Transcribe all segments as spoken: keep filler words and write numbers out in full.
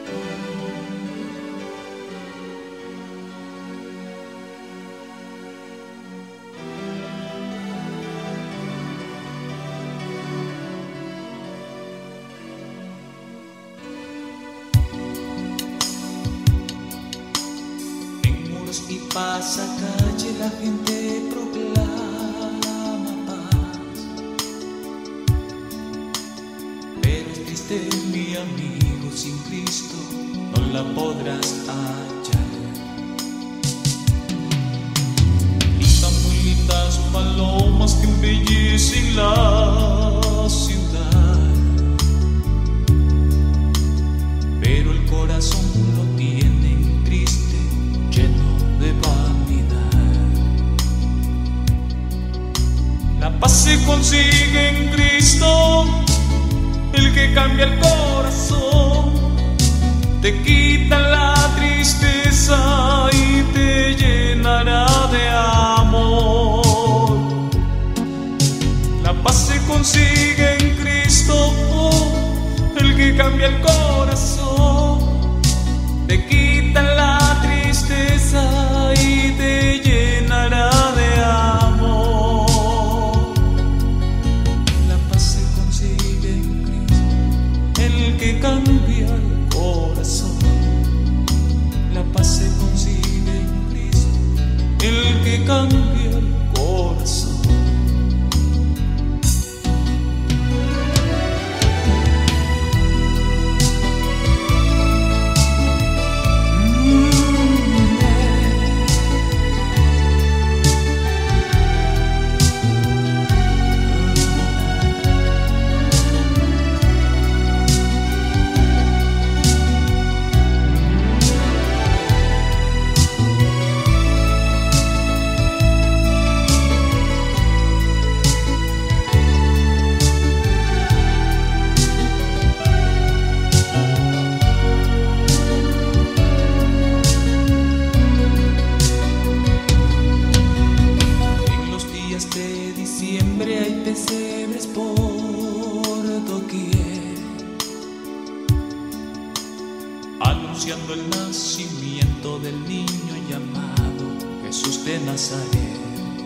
Y pasa calle, la gente proclama paz, pero es triste, mi amigo, sin Cristo no la podrás hallar. Y tan muy lindas palomas que embellecen la ciudad, pero el corazón lo tienen triste, lleno de vanidad. La paz se consigue en Cristo, el que cambia el corazón, te quita la tristeza y te llenará de amor. La paz se consigue en Cristo, el que cambia el corazón, te quita la tristeza y te llenará de amor. La paz se consigue en Cristo, el que cambia el corazón. La paz se consigue en Cristo, el que cambia el corazón. Anunciando el nacimiento del niño llamado Jesús de Nazaret.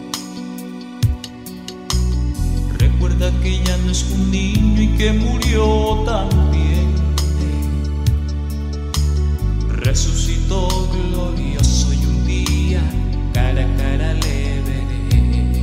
Recuerda que ya no es un niño y que murió también, resucitó glorioso y un día cara a cara le veré.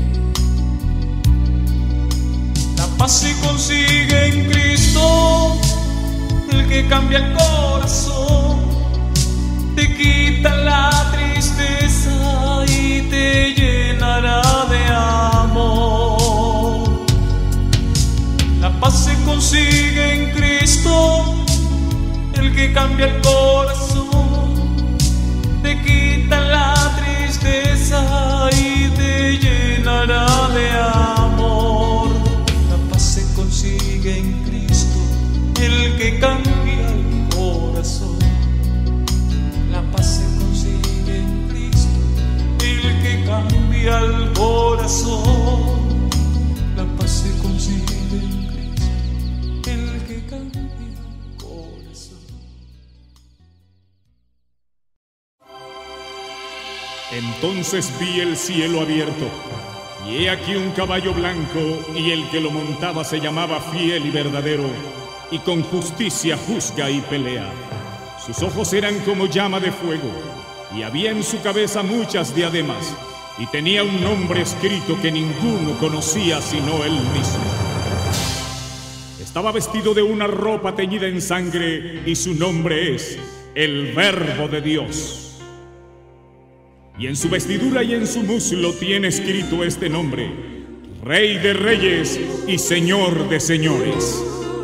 La paz se consigue en Cristo, el que cambia el corazón, te quita la tristeza y te llenará de amor. La paz se consigue en Cristo, el que cambia el corazón, te quita la tristeza y te llenará de amor. La paz se consigue en Cristo, el que cambia el corazón. La paz se consigue en Cristo, el que cambia el corazón. La paz se consigue en Cristo, el que cambia el corazón. Entonces vi el cielo abierto, y he aquí un caballo blanco, y el que lo montaba se llamaba Fiel y Verdadero, y con justicia juzga y pelea. Sus ojos eran como llama de fuego, y había en su cabeza muchas diademas, y tenía un nombre escrito que ninguno conocía sino él mismo. Estaba vestido de una ropa teñida en sangre, y su nombre es el Verbo de Dios. Y en su vestidura y en su muslo tiene escrito este nombre: Rey de Reyes y Señor de Señores.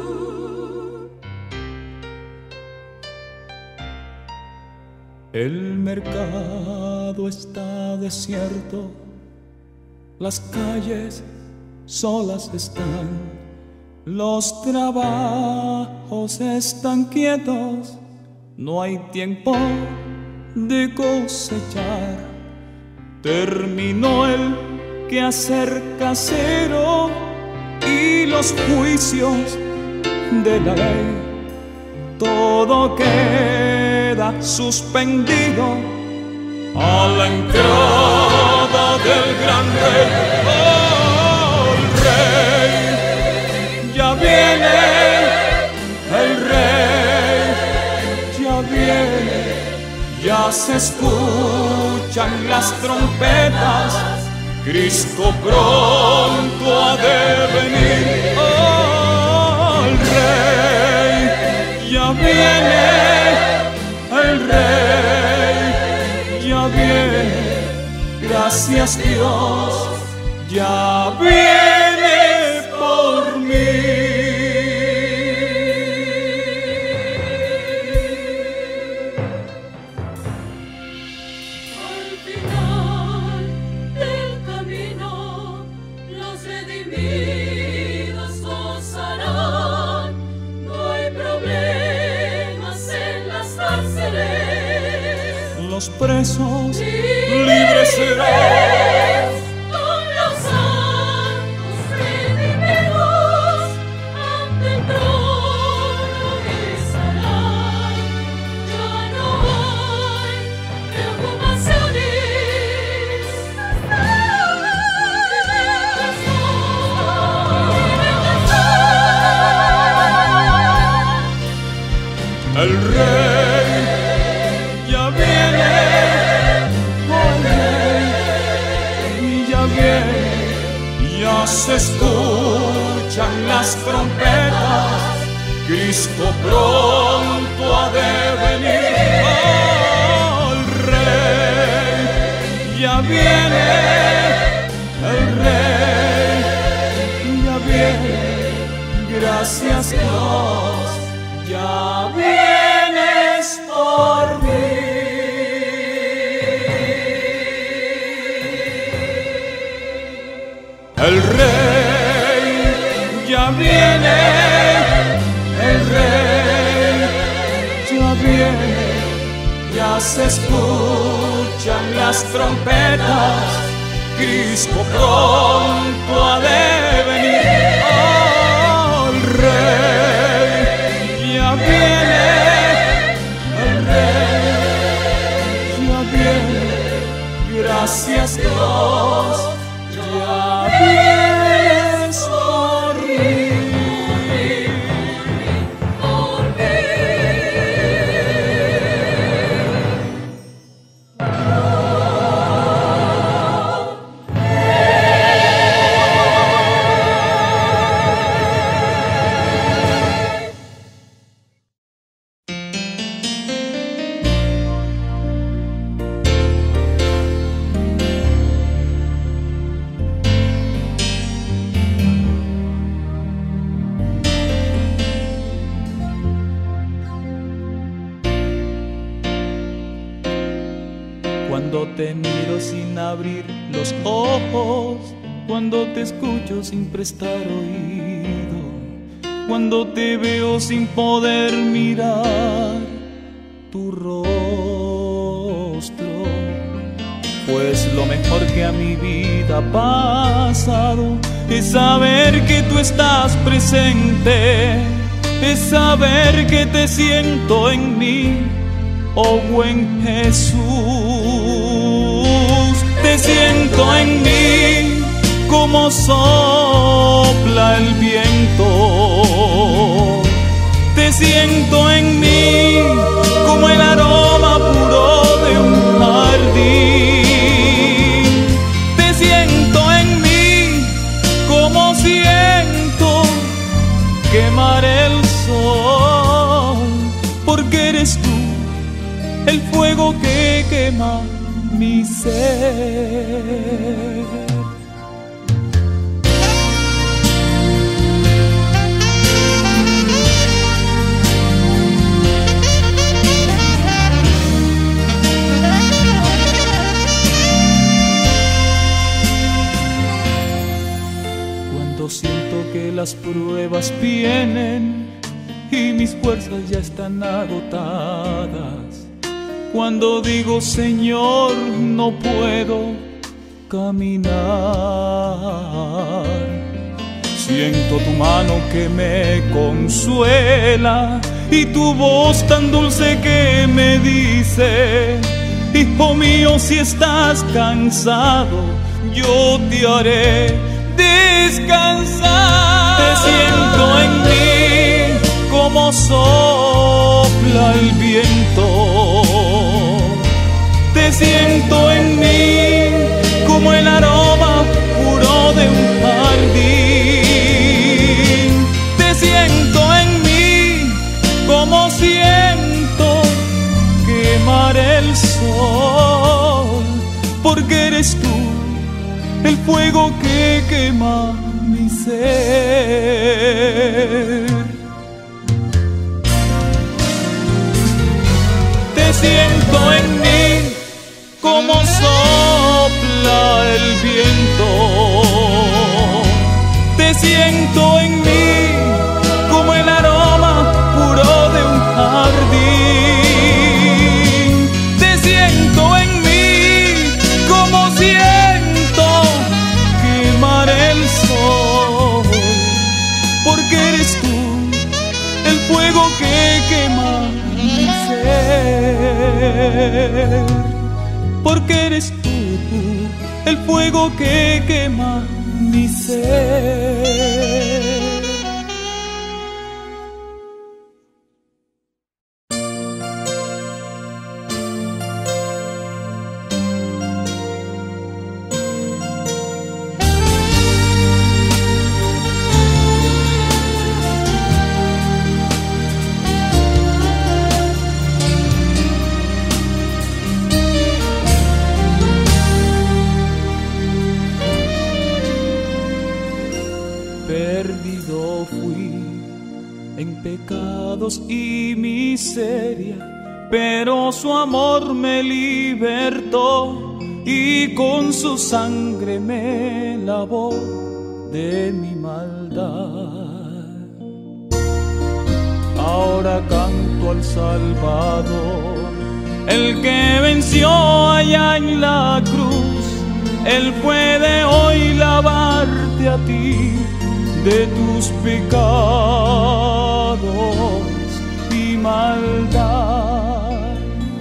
El mercado está desierto, las calles solas están, los trabajos están quietos, no hay tiempo de cosechar. Terminó el quehacer casero y los juicios de la ley todo queda suspendido a la entrada del gran rey. Oh, el rey ya viene, el rey ya viene, ya se escuchan las trompetas, Cristo pronto ha de venir. Oh, el rey ya viene, el rey ya viene, gracias Dios, ya viene por mí. Al final del camino, los redimidos gozarán. No hay problemas en las cárceles, Los presos libres serán. con los santos redimidos ante el trono estarán. Ya no hay preocupaciones, El rey ya viene, oh, el rey ya viene, ya se escuchan las trompetas, Cristo pronto ha de venir. Oh, el rey ya viene, el rey ya viene, gracias Dios, ya vienes por mí. El rey ya viene, el rey ya viene, ya se escuchan las trompetas, Cristo pronto ha de venir. Oh, el rey ya viene, el rey ya viene, gracias Dios, ya vienes por mí. por mí. Cuando te miro sin abrir los ojos, cuando te escucho sin prestar oído, cuando te veo sin poder mirar tu rostro, pues lo mejor que a mi vida ha pasado es saber que tú estás presente, es saber que te siento en mí, oh buen Jesús. Te siento en mí como sopla el viento, te siento en mí como el aroma puro de un jardín, te siento en mí como siento quemar el sol, porque eres tú el fuego que quema mi ser. Cuando siento que las pruebas vienen y mis fuerzas ya están agotadas, cuando digo Señor no puedo caminar, siento tu mano que me consuela y tu voz tan dulce que me dice: hijo mío, si estás cansado, yo te haré descansar. Te siento en mí como sopla el viento, te siento en mí como el aroma puro de un jardín. Te siento en mí como siento quemar el sol, porque eres tú el fuego que quema mi ser. Te siento en mí como sopla el viento, te siento en mí como el aroma puro de un jardín. Te siento en mí como siento quemar el sol, porque eres tú el fuego que quema mi ser, porque eres tú el fuego que quema mi ser. Perdido fui en pecados y miseria, pero su amor me libertó y con su sangre me lavó de mi maldad. Ahora canto al Salvador, el que venció allá en la cruz. Él puede hoy lavarte a ti de tus pecados y maldad.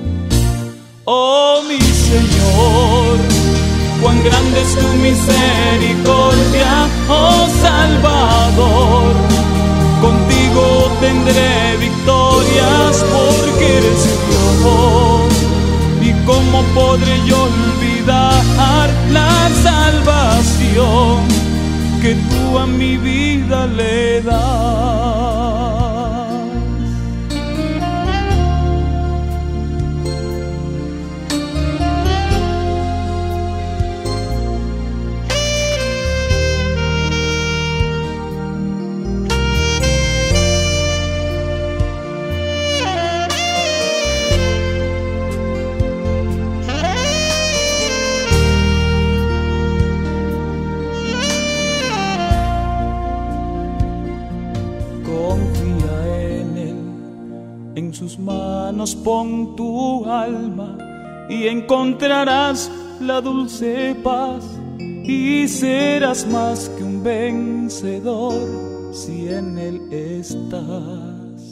Oh mi Señor, cuán grande es tu misericordia, oh Salvador. Contigo tendré victorias porque eres Dios. ¿Y cómo podré yo olvidar la salvación que tú a mi vida le das? En sus manos pon tu alma y encontrarás la dulce paz, y serás más que un vencedor si en él estás.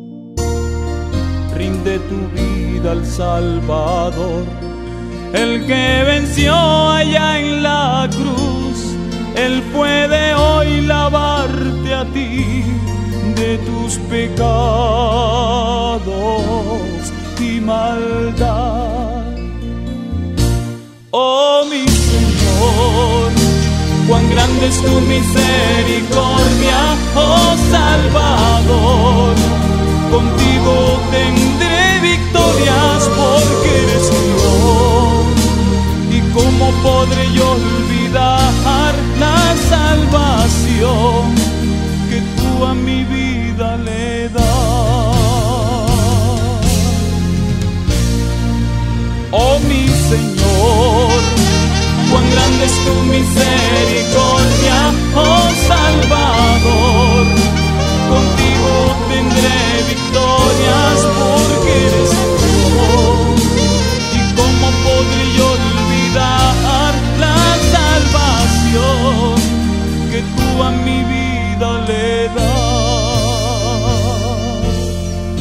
Rinde tu vida al Salvador, el que venció allá en la cruz. Él puede hoy lavarte a ti de tus pecados y maldad. Oh mi Señor, cuán grande es tu misericordia, oh Salvador. Contigo tendré victorias porque eres Dios. ¿Y cómo podré yo olvidar la salvación que tú a mi vida le das? Oh mi Señor, cuán grande es tu misericordia, oh Salvador. Contigo tendré victorias porque eres Dios. ¿Y cómo podré yo olvidar la salvación que tú a mi vida le das?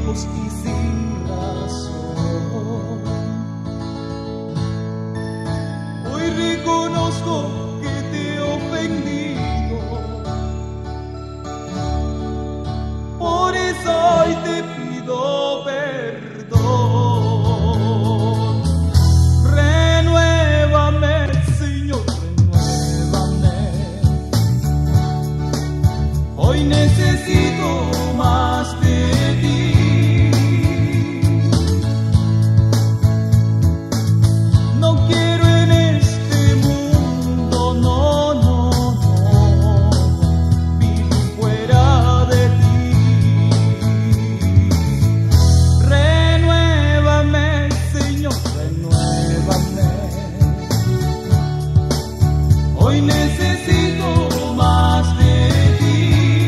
motivos y sin razón. Hoy reconozco que te he ofendido, por eso hoy te pido perdón. Renuévame, Señor, renuévame. Hoy necesito más de ti. No quiero en este mundo, no, no, no, vivir fuera de ti. Renuévame, Señor, renuévame. Hoy necesito más de ti.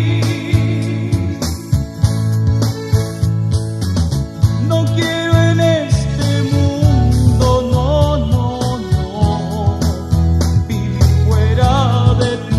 No quiero en este mundo, no, no, no, vivir fuera de ti.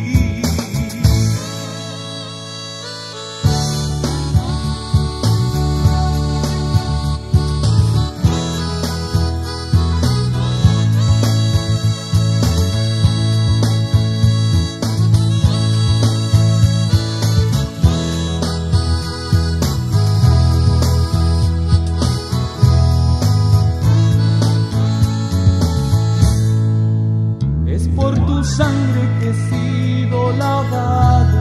Es por tu sangre que he sido lavado.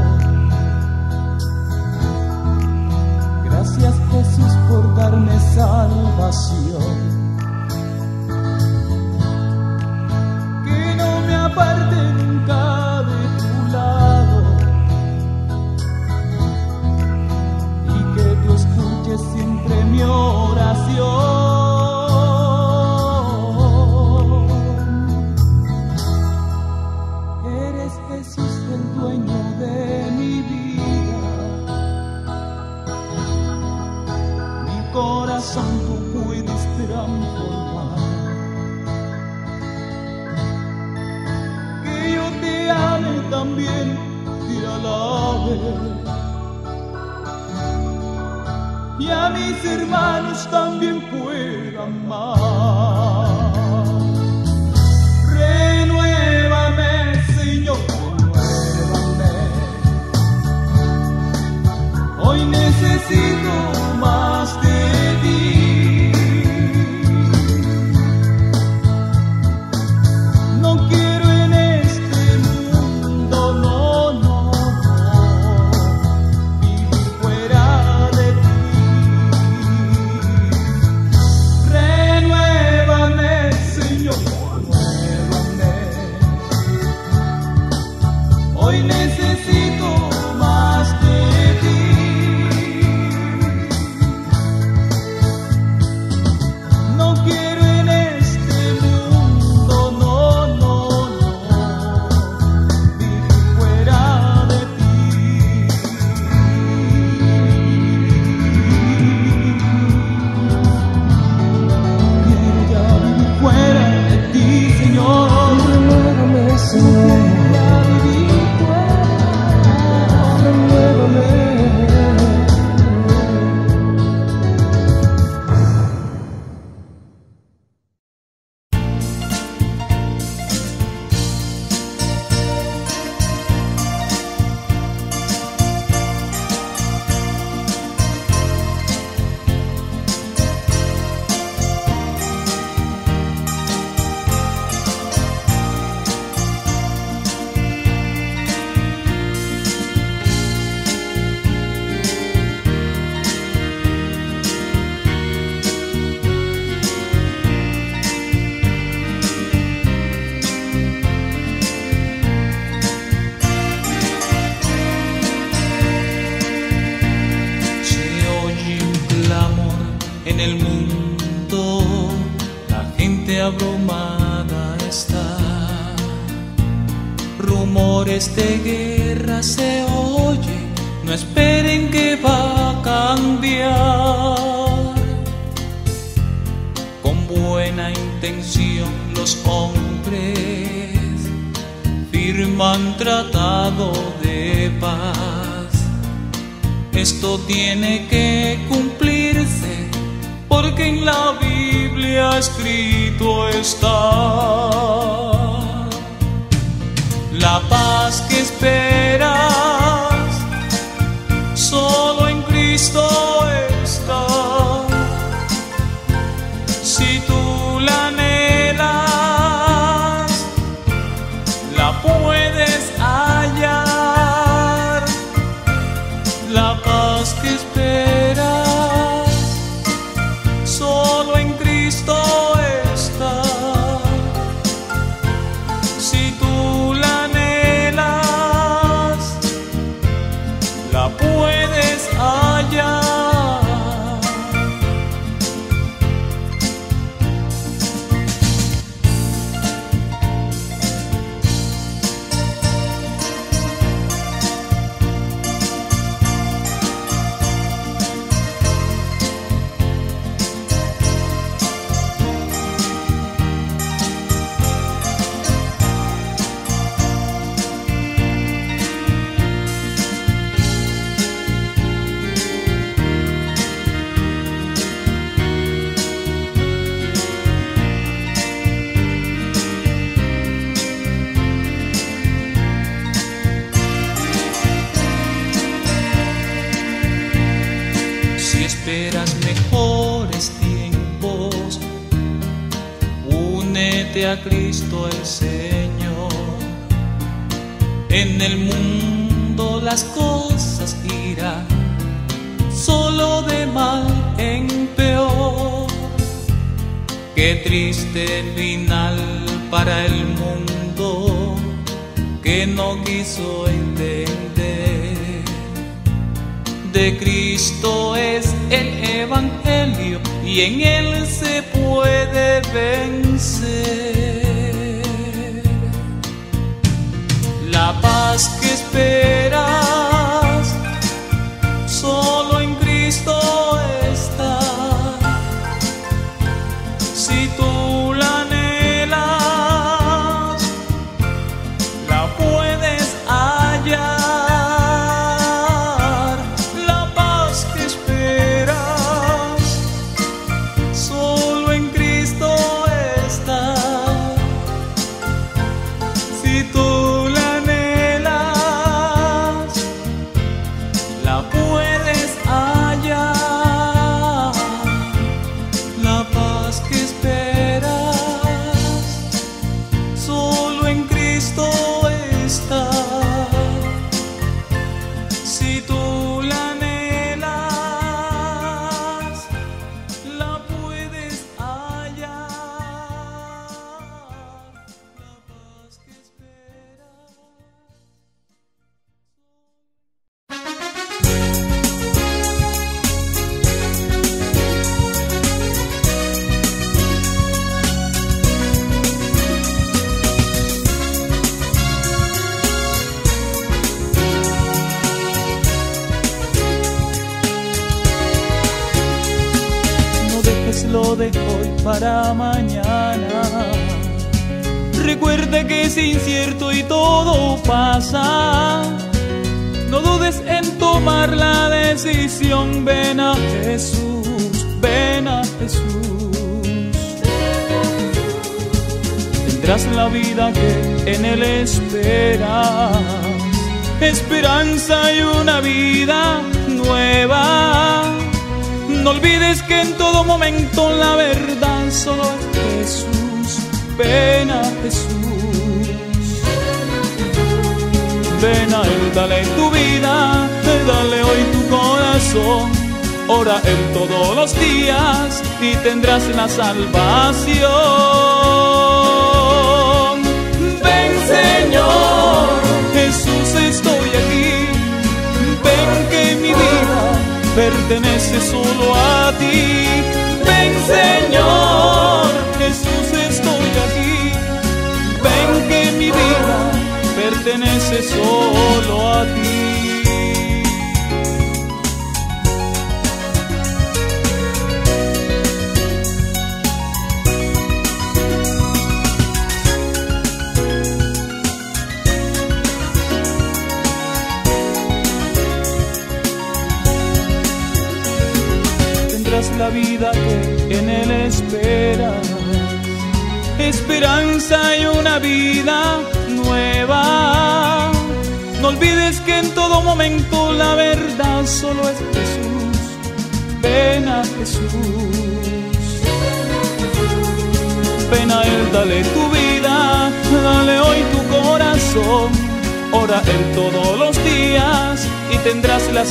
Gracias, Jesús, por darme salvación. Que no me aparte nunca de tu lado y que tú escuches siempre mi oración. Eres Jesús, el dueño de mi vida. Mi corazón tú puedes transformar. Que yo te ame también, te alabe. Y a mis hermanos también pueda amar. Renuévame, Señor, renuévame. Hoy necesito más de ti. No quiero en este mundo, no, no, no, vivir fuera de ti. Renuévame, Señor, renuévame. Hoy necesito más de ti. No quiero en este mundo, no, no, no, vivir fuera de ti. Quiero ya vivir fuera de ti, Señor. Renuévame, Señor, Ya vivir fuera. renuévame. Se oye un clamor en el mundo, la gente abrumada está. Rumores de guerra se oyen, no esperen que va a cambiar. Con buena intención los hombres firman tratado de paz, Esto tiene que cumplirse, porque en la Biblia escrito está. La paz que esperas solo en Cristo está. Si tú la anhelas, la puedes hallar. La paz que esperas solo en Cristo está. Si tú la anhelas, la puedes hallar. Esperas mejores tiempos, únete a Cristo el Señor. En el mundo las cosas irán solo de mal en peor. Qué triste final para el mundo que no quiso entender. De Cristo es el Evangelio y en Él se puede vencer. La paz que esperas solo en Cristo está. Si tú la anhelas, la puedes hallar. Lo de hoy para mañana. Recuerda que es incierto y todo pasa. No dudes en tomar la decisión. Ven a Jesús, ven a Jesús. Tendrás la vida que en Él esperas, esperanza y una vida nueva. No olvides que en todo momento la verdad solo es Jesús. Ven a Jesús. Ven a Él, dale tu vida, dale hoy tu corazón. Ora a Él todos los días y tendrás la salvación. Ven, Señor, Jesús, estoy aquí. Ven que mi vida pertenece solo a ti. Ven, Señor, Jesús, estoy aquí. Ven que mi vida pertenece solo a ti. pierdas la vida que en Él esperas. Esperanza y una vida nueva. No olvides que en todo momento la verdad solo es Jesús. Ven a Jesús. Ven a Él, dale tu vida, dale hoy tu corazón. Ora a Él todos los días y tendrás la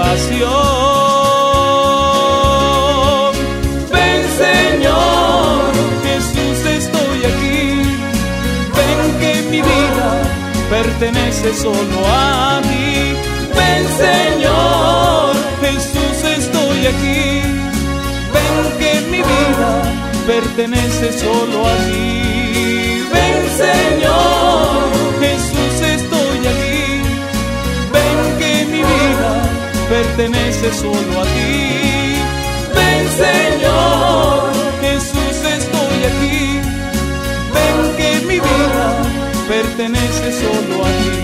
salvación. Ven, Señor, Jesús, estoy aquí. Ven que mi vida pertenece solo a ti. Ven, Señor, Jesús, estoy aquí. Ven que mi vida pertenece solo a ti. Ven, Señor, Jesús, estoy aquí. Ven que mi vida pertenece solo a ti. Ven, Señor, Jesús, estoy aquí. Ven que mi vida pertenece solo a ti.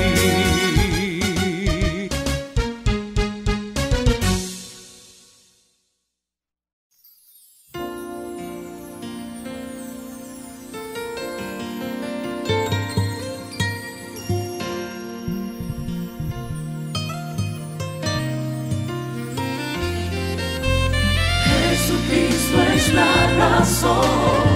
Jesucristo es la razón.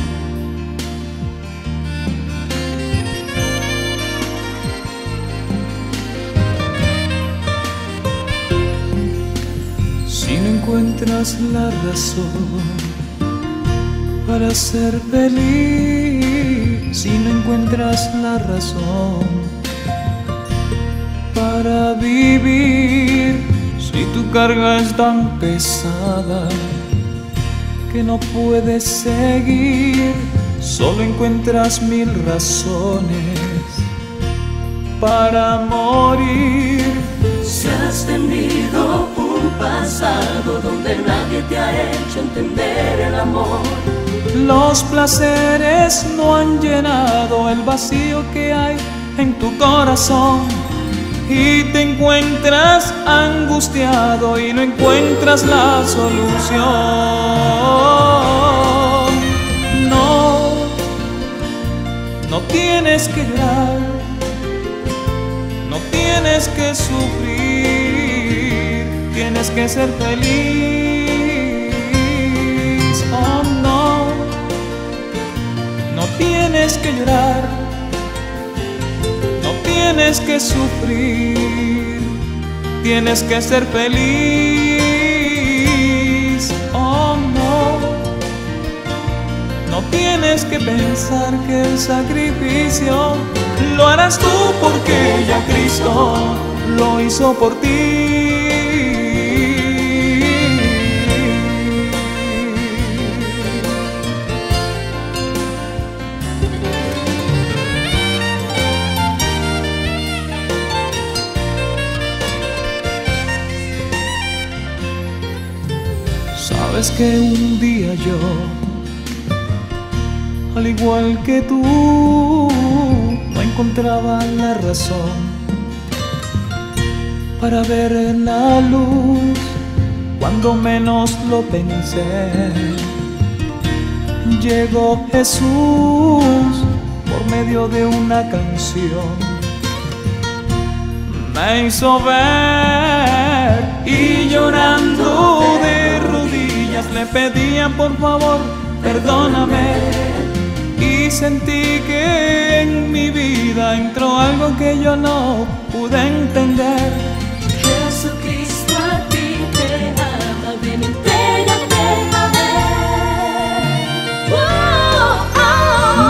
Si no encuentras la razón para ser feliz, si no encuentras la razón para vivir, si tu carga es tan pesada que no puedes seguir, solo encuentras mil razones para morir. Si has tenido un pasado donde nadie te ha hecho entender el amor, los placeres no han llenado el vacío que hay en tu corazón, y te encuentras angustiado y no encuentras la solución. No, no tienes que llorar, no tienes que sufrir, tienes que ser feliz. Oh no, no tienes que llorar, no tienes que sufrir, tienes que ser feliz. Oh no, no tienes que pensar que el sacrificio lo harás tú, porque ya Cristo lo hizo por ti. Sabes que un día yo, al igual que tú, no encontraba la razón para ver la luz cuando menos lo pensé. Llegó Jesús por medio de una canción, me hizo ver, y llorando de rodillas le pedía por favor, perdóname. Y sentí que en mi vida entró algo que yo no pude entender. Jesucristo a ti te ama, ven, entrégate a ver. Oh, oh,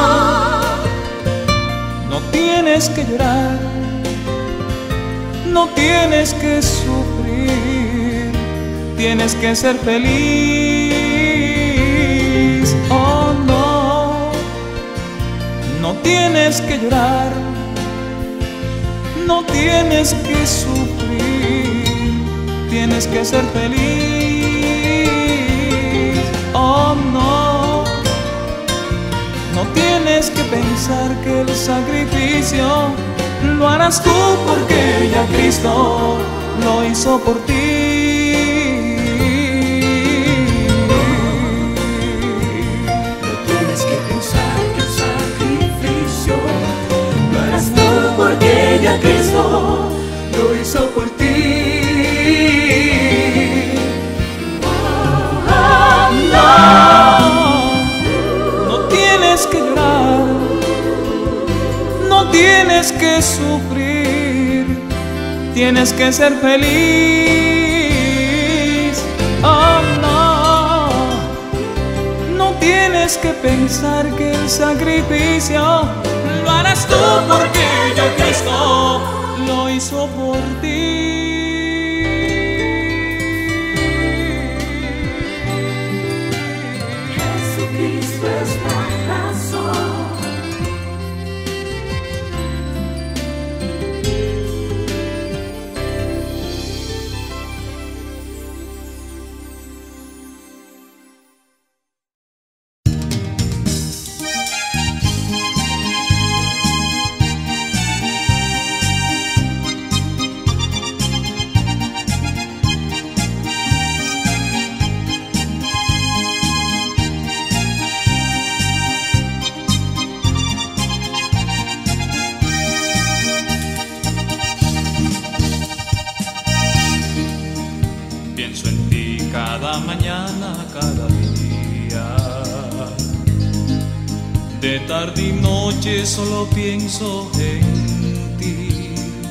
No, no tienes que llorar, no tienes que sufrir, tienes que ser feliz. Oh no, no tienes que llorar, no tienes que sufrir, tienes que ser feliz. Oh no, no tienes que pensar que el sacrificio lo harás tú, porque ya Cristo lo hizo por ti. Cristo lo hizo por ti. Oh, no, no tienes que llorar, no tienes que sufrir, tienes que ser feliz. Oh, no, no tienes que pensar que el sacrificio lo harás tú, porque ya Cristo lo hizo por ti. Jesucristo es la razón. Pienso en ti cada mañana, cada día. De tarde y noche solo pienso en ti.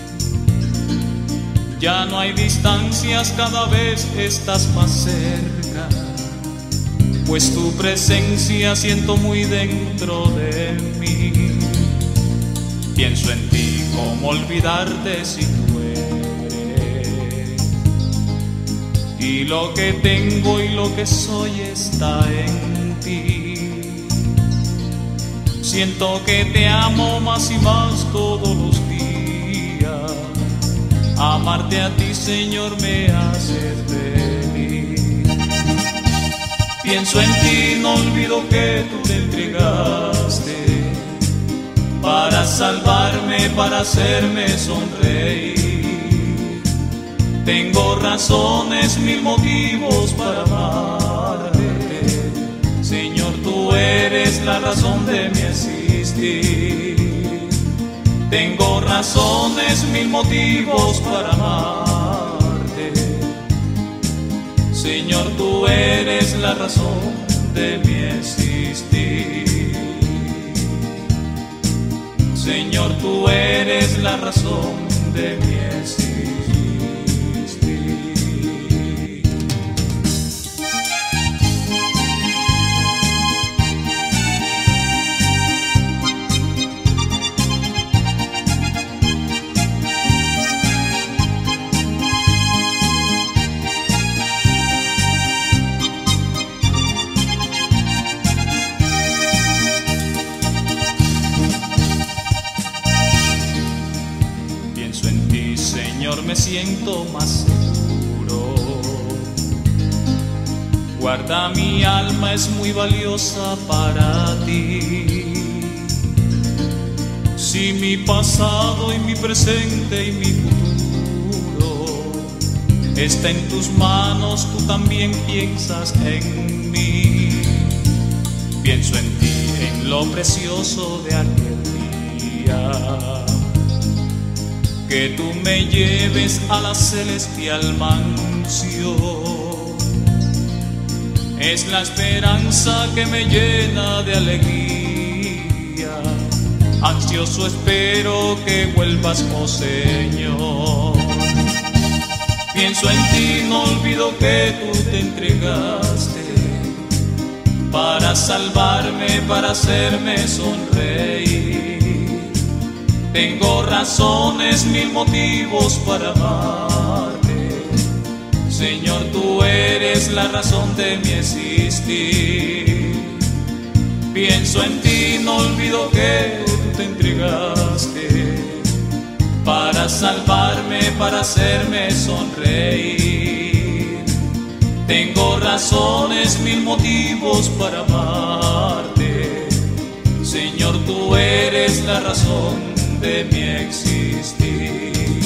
Ya no hay distancias, cada vez estás más cerca, pues tu presencia siento muy dentro de mí. Pienso en ti, cómo olvidarte si tú eres, y lo que tengo y lo que soy está en ti. Siento que te amo más y más todos los días. Amarte a ti, Señor, me hace feliz. Pienso en ti, no olvido que tú te entregaste para salvarme, para hacerme sonreír. Tengo razones, mil motivos para amarte. Señor, tú eres la razón de mi existir. Tengo razones, mil motivos para amarte. Señor, tú eres la razón de mi existir. Señor, tú eres la razón de mi existir. Señor, me siento más seguro. Guarda mi alma, es muy valiosa para ti. Si mi pasado y mi presente y mi futuro está en tus manos, tú también piensas en mí. Pienso en ti, en lo precioso de aquel día, que tú me lleves a la celestial mansión. Es la esperanza que me llena de alegría. Ansioso espero que vuelvas, oh Señor. Pienso en ti, no olvido que tú te entregaste para salvarme, para hacerme sonreír. Tengo razones, mil motivos para amarte. Señor, tú eres la razón de mi existir. Pienso en ti, no olvido que tú te entregaste para salvarme, para hacerme sonreír. Tengo razones, mil motivos para amarte. Señor, tú eres la razón de mi existir.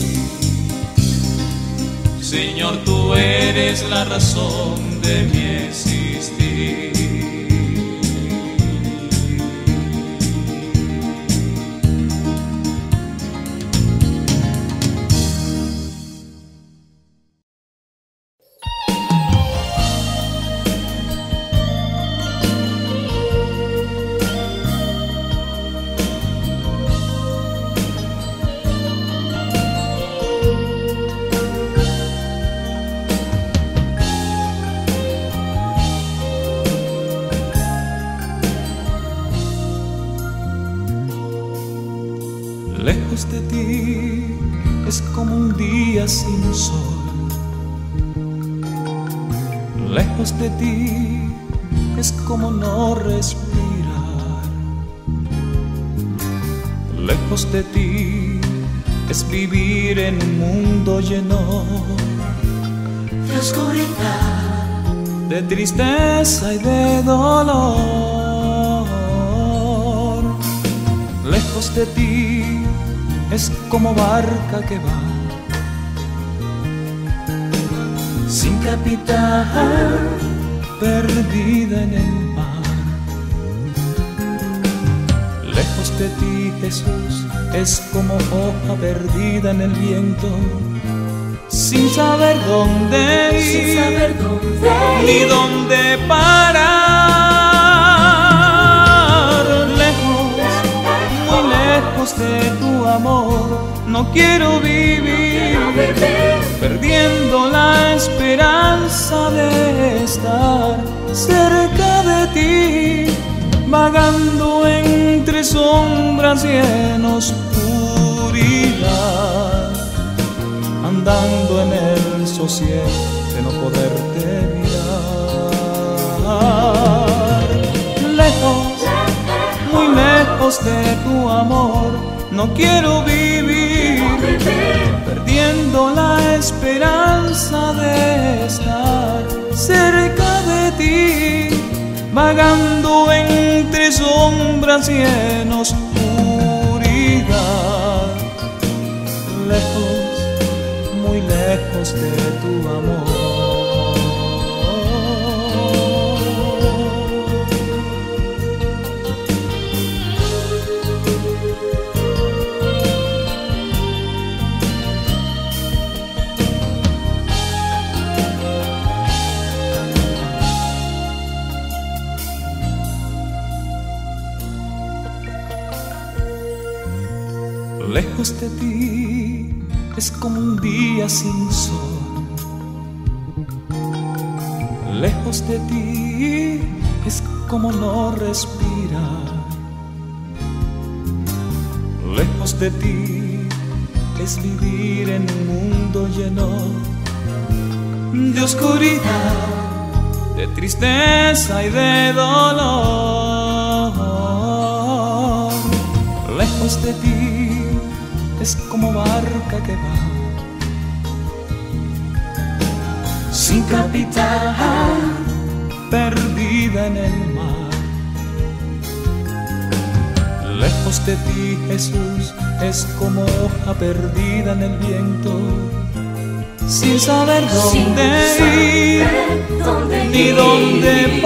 Señor, tú eres la razón de mi existir. Lejos de ti es como un día sin sol. Lejos de ti es como no respirar. Lejos de ti es vivir en un mundo lleno de oscuridad, de tristeza y de dolor. Lejos de ti es como barca que va sin capitán, perdida en el mar. Lejos de ti, Jesús, es como hoja perdida en el viento, sin saber dónde ir, sin saber dónde ir, ni dónde parar. Lejos, muy lejos de tu amor, no quiero vivir, no quiero vivir, perdiendo la esperanza de estar cerca de ti, vagando entre sombras y en oscuridad, andando en el sosiego de no poderte mirar. Lejos, muy lejos de tu amor, no quiero vivir, no vivir, perdiendo la esperanza de estar cerca de ti, vagando entre sombras y en oscuridad. Lejos, muy lejos de tu amor. Lejos de ti es como un día sin sol. Lejos de ti es como no respirar. Lejos de ti es vivir en un mundo lleno de oscuridad, de tristeza y de dolor. Lejos de ti es como barca que va sin capitán, perdida en el mar. Lejos de ti, Jesús, es como hoja perdida en el viento, sin saber dónde ir, dónde ni ir, dónde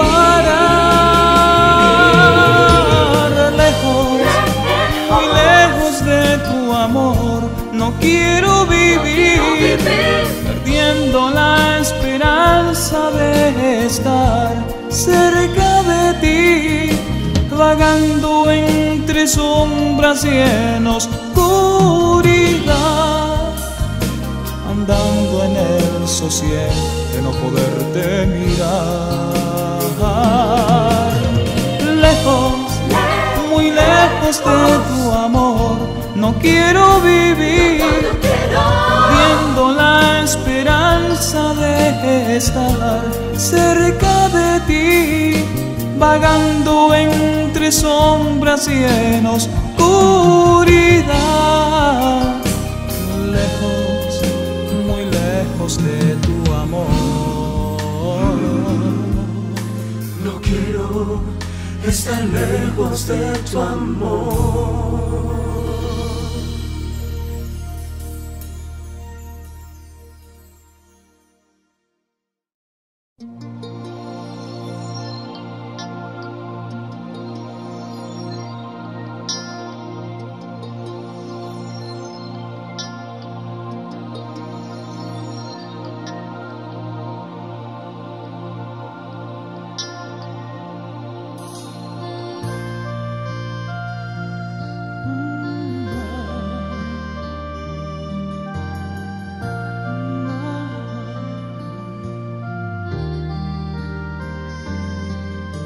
parar. Lejos, muy lejos de tu amor, no quiero vivir, no vivir, perdiendo la esperanza de estar cerca de ti, vagando entre sombras y en oscuridad, andando en el sosiego de no poderte mirar. Lejos, muy lejos de tu amor, no quiero vivir, viendo la esperanza de estar cerca de ti, vagando entre sombras y en oscuridad. Lejos, muy lejos de tu amor. no quiero estar lejos de tu amor.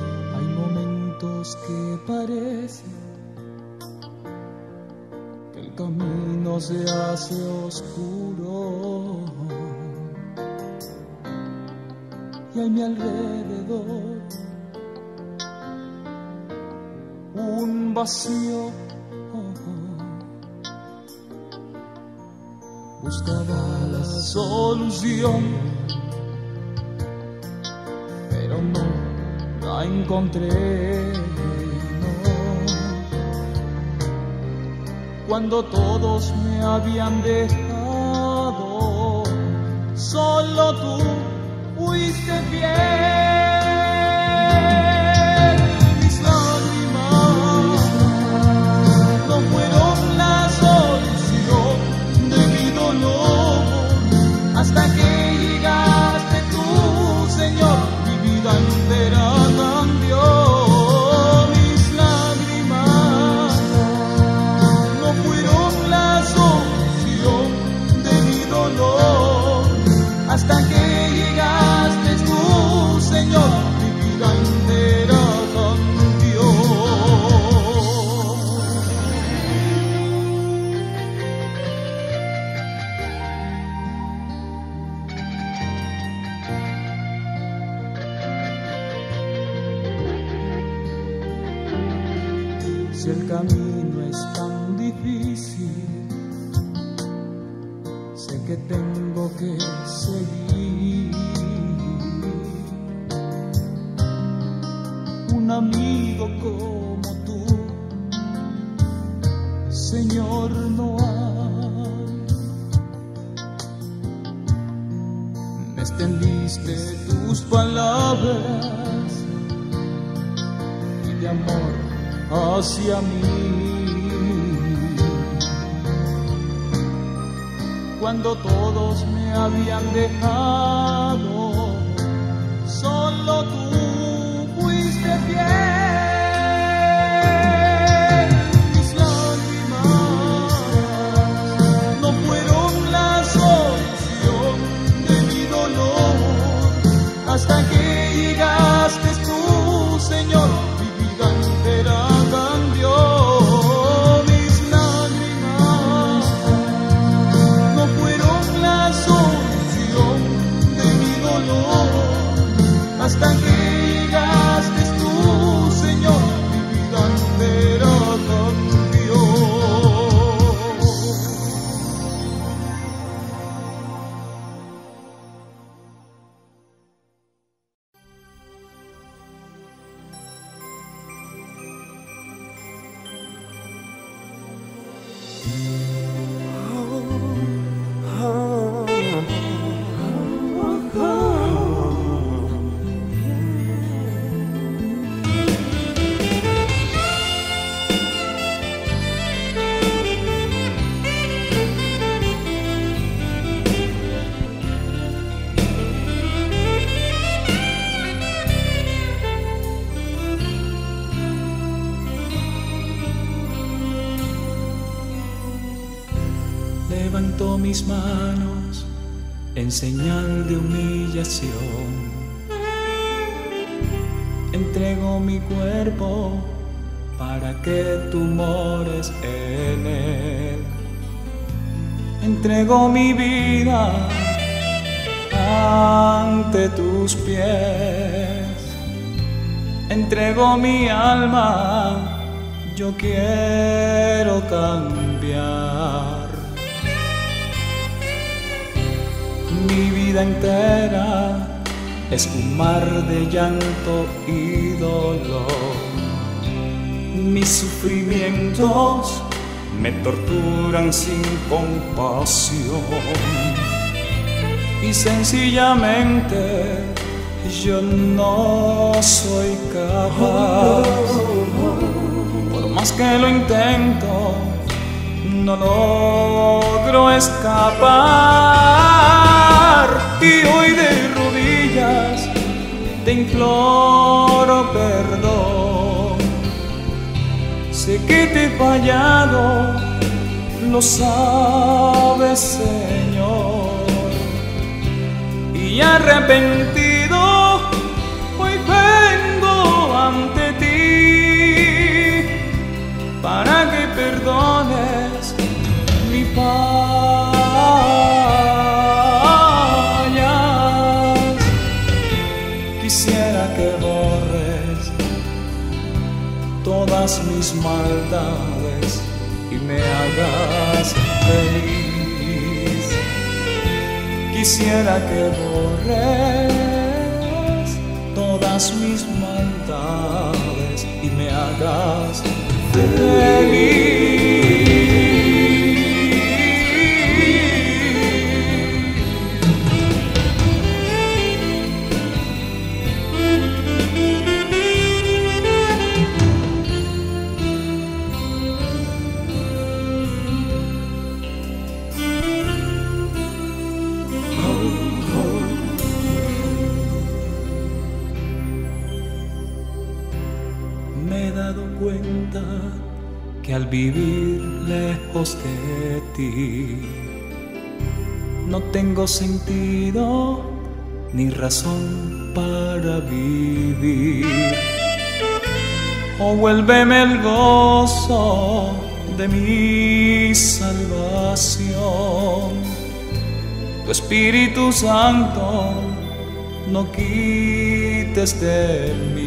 Que parece que el camino se hace oscuro y a mi alrededor un vacío. Buscaba la solución, pero no la encontré. Cuando todos me habían dejado, solo tú fuiste fiel. Mis lágrimas no fueron la solución de mi dolor, hasta que llegaste tú, Señor, mi vida entera cambió. Hasta que llegaste tú, Señor, mi vida entera cambió. Si el camino es tan difícil, sé que tengo que seguir. Un amigo como tú, Señor, no hay. Me extendiste tus palabras y de amor hacia mí. Cuando todos me habían dejado, solo tú fuiste fiel. Mis lágrimas no fueron la solución de mi dolor, hasta que llegaste tú, Señor, mi vida entera cambió. Hasta que llegaste tú, Señor, mi vida entera cambió. Levanto mis manos en señal de humillación. Entrego mi cuerpo para que tú mores en él. Entrego mi vida ante tus pies. Entrego mi alma, yo quiero cambiar. Mi vida entera es un mar de llanto y dolor. Mis sufrimientos me torturan sin compasión. Y sencillamente yo no soy capaz. Por más que lo intento, no logro escapar. Y hoy de rodillas te imploro perdón. Sé que te he fallado, lo sabes, Señor. Y arrepentido hoy vengo ante ti para que perdones mis maldades y me hagas feliz. Quisiera que borres todas mis maldades y me hagas feliz. Que al vivir lejos de ti no tengo sentido ni razón para vivir. Oh, vuélveme el gozo de mi salvación. Tu Espíritu Santo no quites de mí.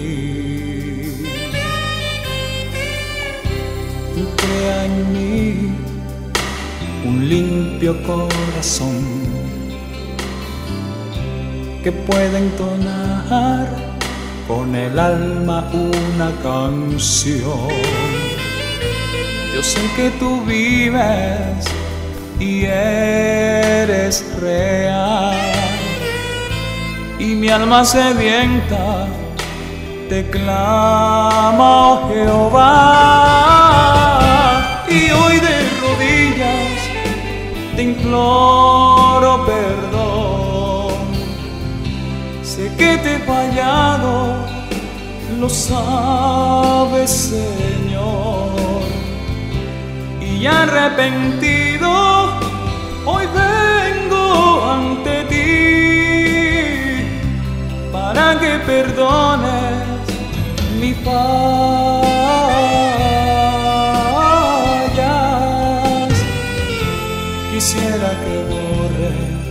Crea en mí un limpio corazón que pueda entonar con el alma una canción. Yo sé que tú vives y eres real, y mi alma sedienta te clama, oh Jehová. Y hoy de rodillas te imploro perdón. Sé que te he fallado, lo sabes, Señor. Y arrepentido hoy vengo ante ti para que perdones mi fallas. Quisiera que borres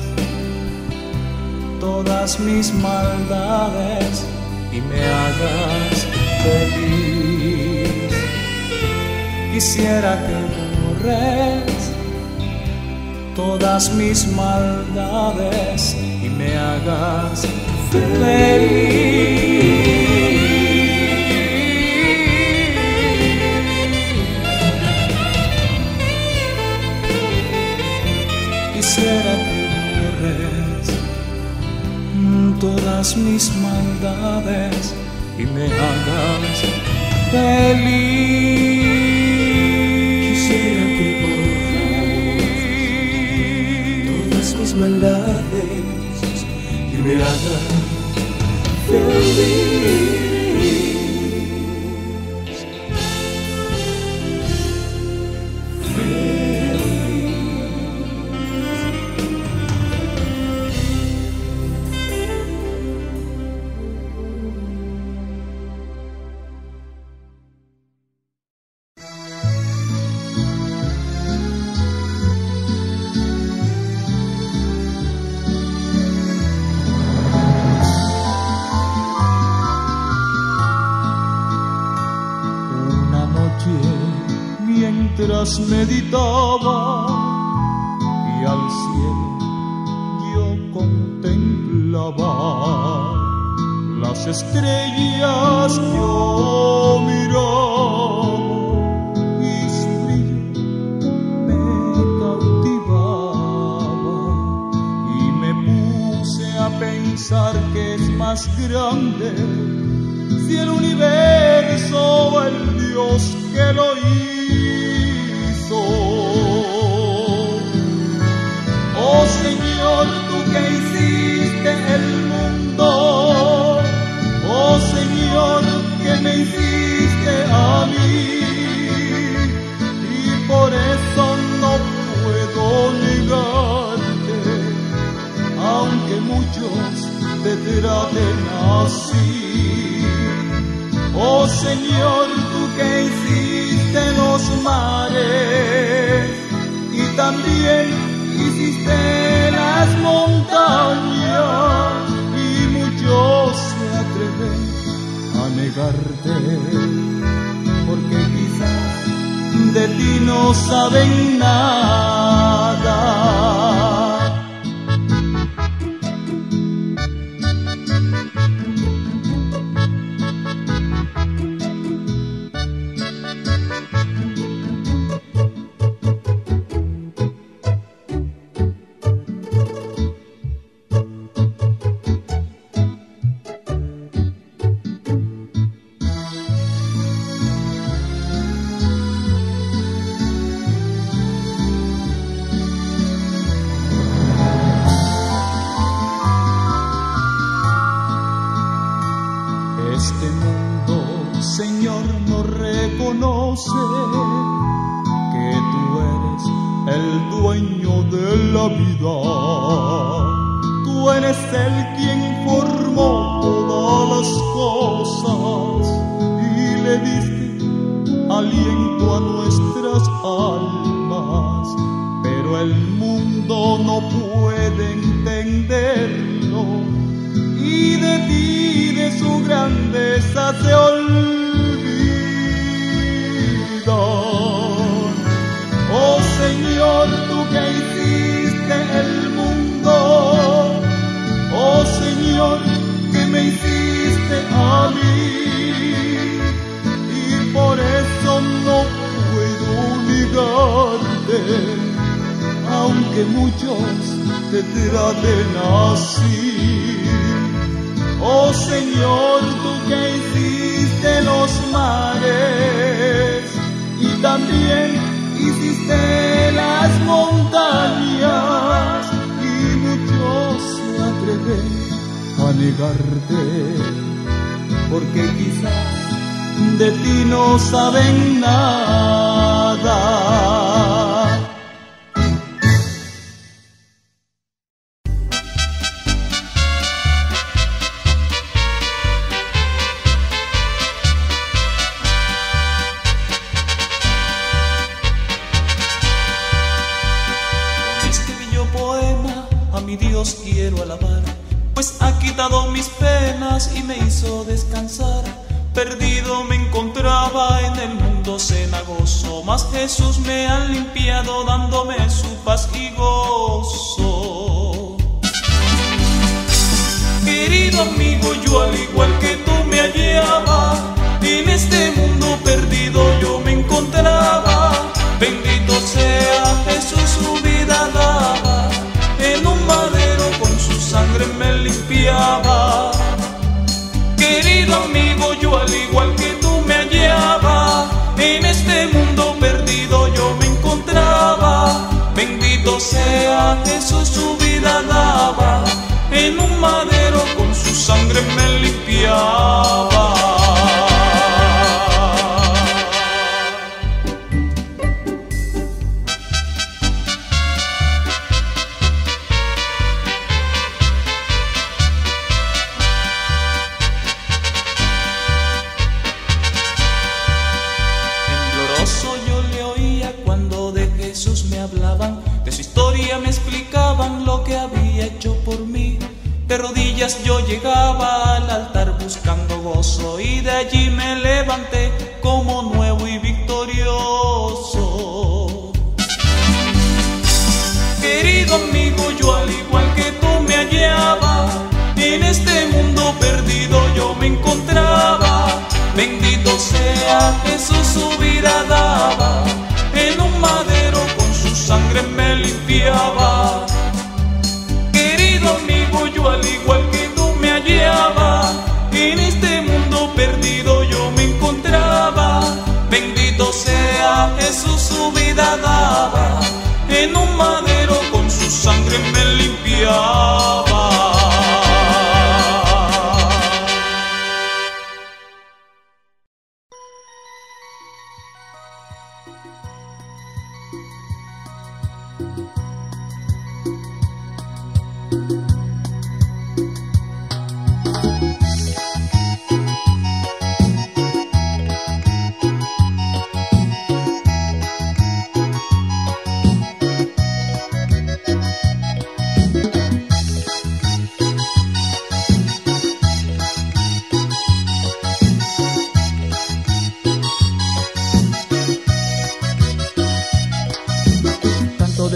todas mis maldades y me hagas feliz. Quisiera que borres todas mis maldades y me hagas feliz. Quisiera que borres todas mis maldades y me hagas feliz. Quisiera que borres todas mis maldades y me hagas feliz. Mientras meditaba y al cielo yo contemplaba, las estrellas yo miraba y su brillo me cautivaba, y me puse a pensar que es más grande si el universo o el Dios que lo hizo. Oh Señor, tú que hiciste el mundo, oh Señor, que me hiciste a mí, y por eso no puedo negarte, aunque muchos te traten así. Oh Señor, tú que hiciste los mares y también hiciste las montañas, y muchos se atreven a negarte, porque quizás no saben nada. Este mundo, Señor, no reconoce que tú eres el dueño de la vida. Tú eres el quien formó todas las cosas y le diste aliento a nuestras almas, pero el mundo no puede entenderlo y de ti, de su grandeza se olvidan. Oh Señor, tú que hiciste el mundo, oh Señor, que me hiciste a mí, y por eso no puedo negarte, aunque muchos te traten así. Oh Señor, tú que hiciste los mares y también hiciste las montañas, y muchos se atreven a negarte, porque quizás de ti no saben nada. Dios quiero alabar, pues ha quitado mis penas y me hizo descansar. Perdido me encontraba en el mundo cenagoso, mas Jesús me ha limpiado dándome su paz y gozo. Querido amigo, yo al igual que tú me hallaba, en este mundo perdido yo me encontraba. Bendito sea Jesús, su vida daba, en un madero con su sangre me limpiaba. Querido amigo, yo al igual que tú me hallaba, en este mundo perdido yo me encontraba. Bendito sea Jesús, su vida daba, en un madero con su sangre me limpiaba. De su historia me explicaban lo que había hecho por mí. De rodillas yo llegaba al altar buscando gozo, y de allí me levanté como nuevo y victorioso. Querido amigo, yo al igual que tú me hallaba, en este mundo perdido yo me encontraba. Bendito sea Jesús, su vida daba, en un madero con su sangre me limpiaba. Querido amigo, yo al igual que tú me hallaba, en este mundo perdido yo me encontraba. Bendito sea Jesús, su vida daba, en un madero con su sangre me limpiaba.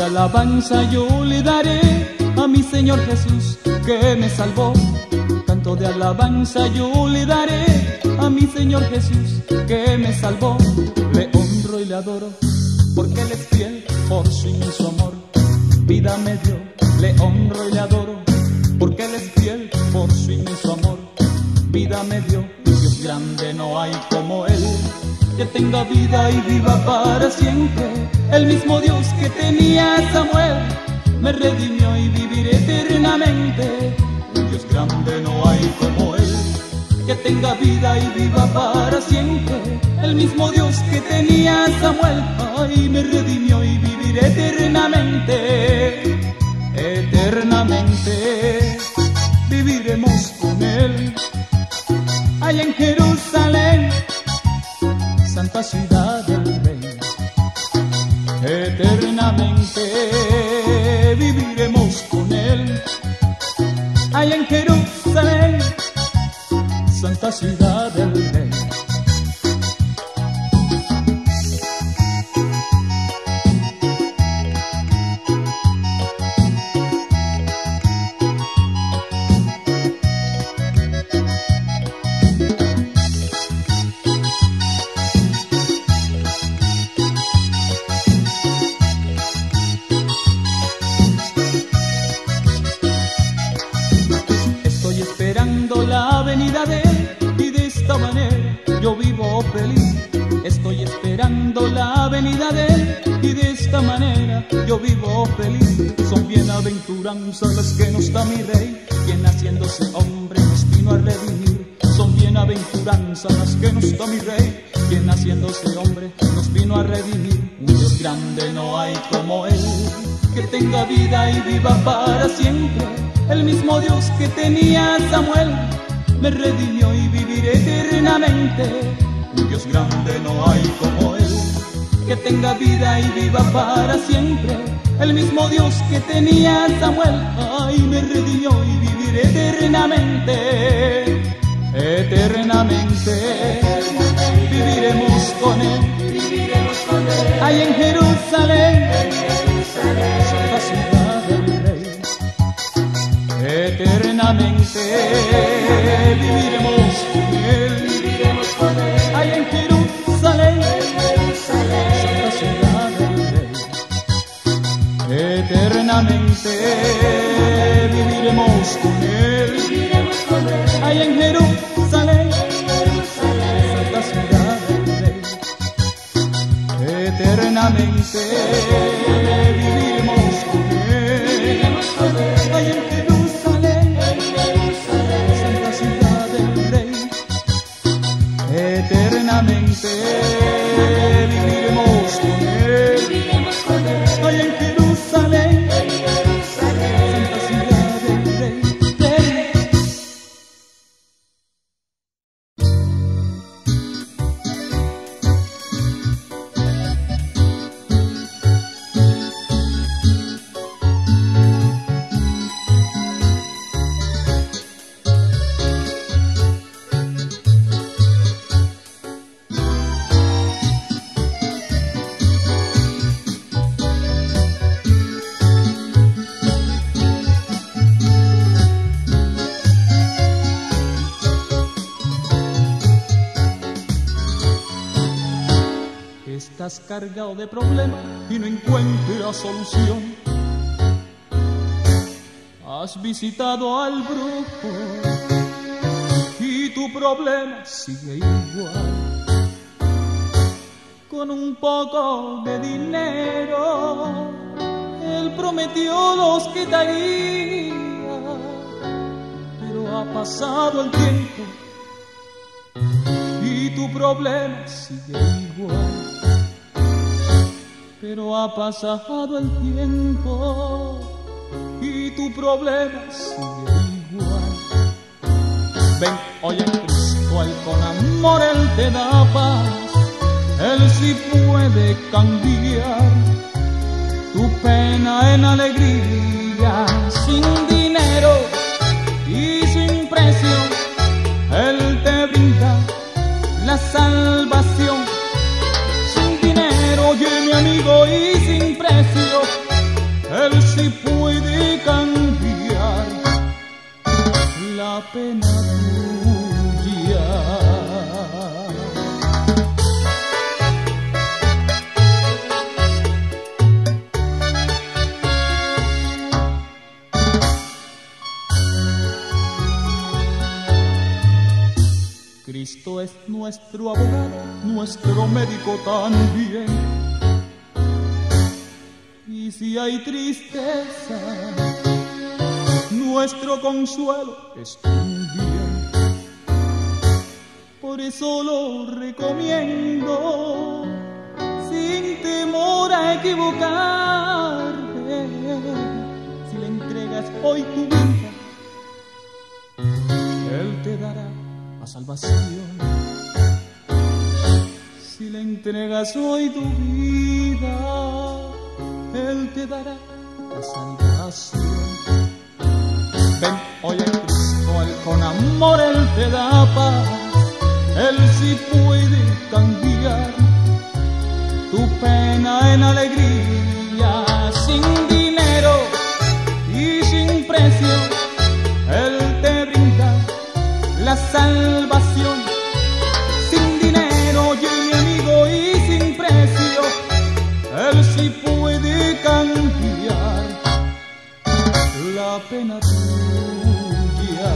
alabanza yo le daré a mi Señor Jesús que me salvó. Canto de alabanza yo le daré a mi Señor Jesús que me salvó. Le honro y le adoro porque Él es fiel, por su inmenso amor vida me dio. Le honro y le adoro porque Él es fiel, por su inmenso amor vida me dio. Dios grande no hay como Él, que tenga vida y viva para siempre. El mismo Dios que tenía a Samuel me redimió y viviré eternamente. Un Dios grande no hay como Él, que tenga vida y viva para siempre. El mismo Dios que tenía a Samuel, ay, me redimió y viviré eternamente. Eternamente viviremos con Él allá en Jerusalén, santa ciudad del Rey. Eternamente viviremos con Él allá en Jerusalén, santa ciudad del Rey. Yo vivo feliz, estoy esperando la venida de Él, y de esta manera yo vivo feliz. Son bienaventuranzas las que nos da mi Rey, quien haciéndose hombre nos vino a redimir. Son bienaventuranzas las que nos da mi Rey, quien haciéndose hombre nos vino a redimir. Un Dios grande no hay como Él, que tenga vida y viva para siempre. El mismo Dios que tenía a Samuel me redimió y viviré eternamente. Un Dios grande no hay como Él, que tenga vida y viva para siempre. El mismo Dios que tenía a Samuel, ay, me redimió y viviré eternamente. Eternamente viviremos con Él, ahí en Jerusalén, santa ciudad del Rey. Eternamente viviremos con Él, allá en Jerusalén, santa ciudad del Rey. Eternamente viviremos con Él, allá en Jerusalén, santa ciudad del Rey. Eternamente viviremos con Él, allá en Jerusalén, santa ciudad del Rey. Eternamente viviremos con Él, allá en Jerusalén, santa ciudad del Rey. Estás cargado de problemas y no encuentras solución. Has visitado al brujo y tu problema sigue igual. Con un poco de dinero él prometió los quitaría, pero ha pasado el tiempo y tu problema sigue igual. Pero ha pasado el tiempo y tu problema sigue igual. Ven, oye Cristo, Él con amor Él te da paz. Él sí puede cambiar tu pena en alegría. Sin dinero y sin precio Él te brinda la salvación. Sin dinero, oye mi amigo, y sin precio pena tuya. Cristo es nuestro abogado, nuestro médico también. Y si hay tristeza, nuestro consuelo es un bien. Por eso lo recomiendo, sin temor a equivocarte. Si le entregas hoy tu vida, Él te dará la salvación. Si le entregas hoy tu vida, Él te dará la salvación. Ven, oye Cristo, Él con amor, Él te da paz. Él sí puede cambiar tu pena en alegría. Sin dinero y sin precio, Él te brinda la salvación. Sin dinero, oye mi amigo, y sin precio, Él sí puede cambiar la pena tuya.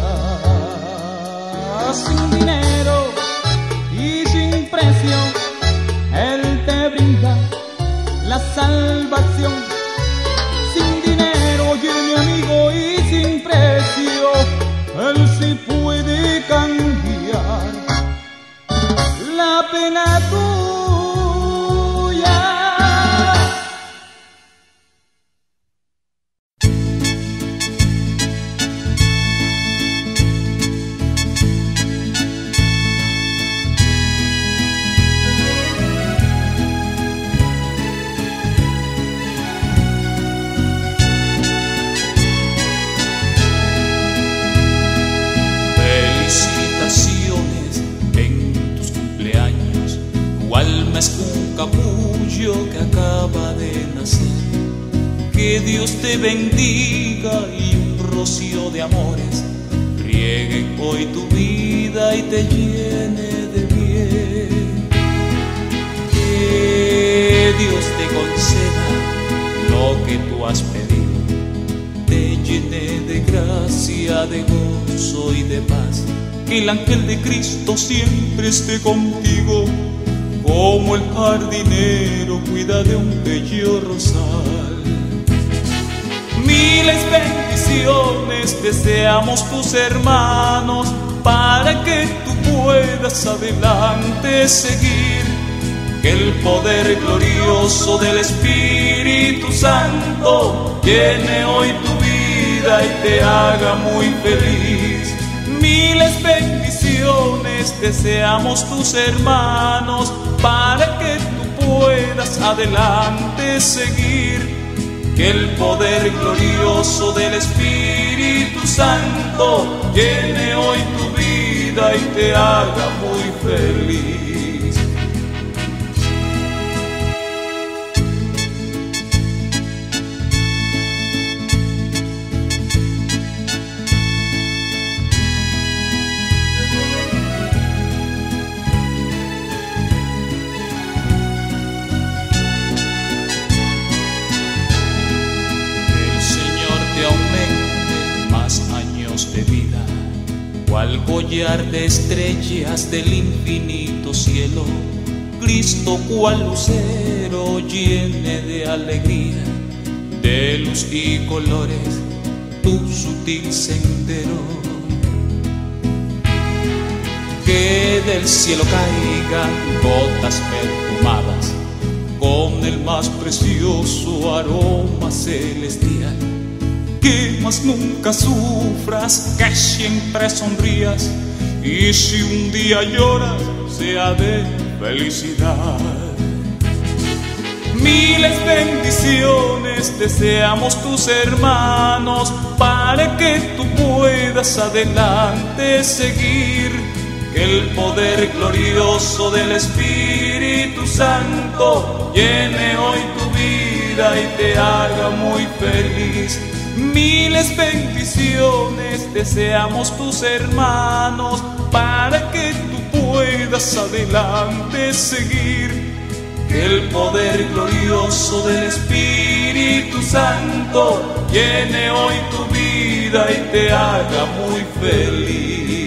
Sin dinero y sin precio, Él te brinda la salvación. Sin dinero, oye mi amigo, y sin precio, Él sí puede cambiar la pena tuya. Es un capullo que acaba de nacer. Que Dios te bendiga y un rocío de amores riegue hoy tu vida y te llene de bien. Que Dios te conceda lo que tú has pedido, te llene de gracia, de gozo y de paz. Que el ángel de Cristo siempre esté contigo, como el jardinero cuida de un bello rosal. Miles bendiciones deseamos tus hermanos, para que tú puedas adelante seguir. Que el poder glorioso del Espíritu Santo llene hoy tu vida y te haga muy feliz. Miles bendiciones deseamos tus hermanos, para que tú puedas adelante seguir. Que el poder glorioso del Espíritu Santo llene hoy tu vida y te haga muy feliz. De vida, cual collar de estrellas del infinito cielo. Cristo cual lucero llene de alegría, de luz y colores tu sutil sendero. Que del cielo caigan gotas perfumadas con el más precioso aroma celestial. Que más nunca sufras, que siempre sonrías, y si un día lloras, sea de felicidad. Miles bendiciones deseamos tus hermanos, para que tú puedas adelante seguir. Que el poder glorioso del Espíritu Santo llene hoy tu vida y te haga muy feliz. Miles bendiciones deseamos tus hermanos para que tú puedas adelante seguir. Que el poder glorioso del Espíritu Santo llene hoy tu vida y te haga muy feliz.